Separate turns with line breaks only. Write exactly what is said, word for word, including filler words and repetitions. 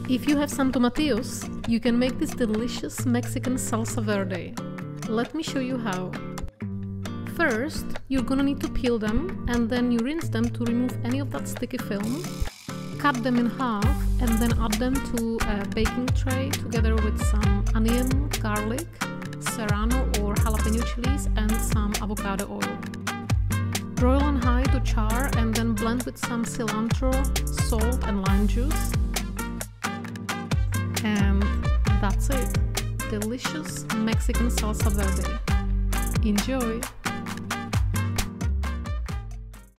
If you have some tomatillos, you can make this delicious Mexican salsa verde. Let me show you how. First, you're gonna need to peel them and then you rinse them to remove any of that sticky film. Cut them in half and then add them to a baking tray together with some onion, garlic, serrano or jalapeño chilies and some avocado oil. Broil on high to char and then blend with some cilantro, salt and lime juice. And that's it. Delicious Mexican salsa verde. Enjoy!